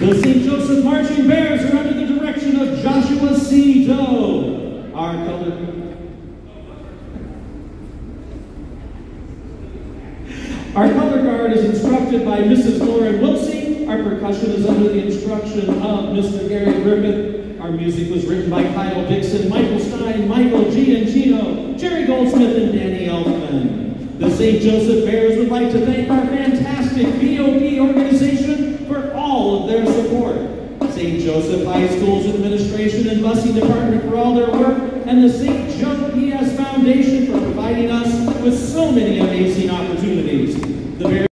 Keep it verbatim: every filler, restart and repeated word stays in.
The Saint Joseph Marching Bears are under the direction of Joshua C. Doe. Our color Our color guard is instructed by Missus Lauren Wiltsey. Our percussion is under the instruction of Mister Gary Griffith. Our music was written by Kyle Dixon, Michael Stein, Michael Giancino, Jerry Goldsmith, and Danny Elfman. The Saint Joseph Bears would like to thank our fantastic V O P organization for all of their support. Saint Joseph High School's administration and busing department for all their work, and the Saint Joe P S Foundation for providing us with so many amazing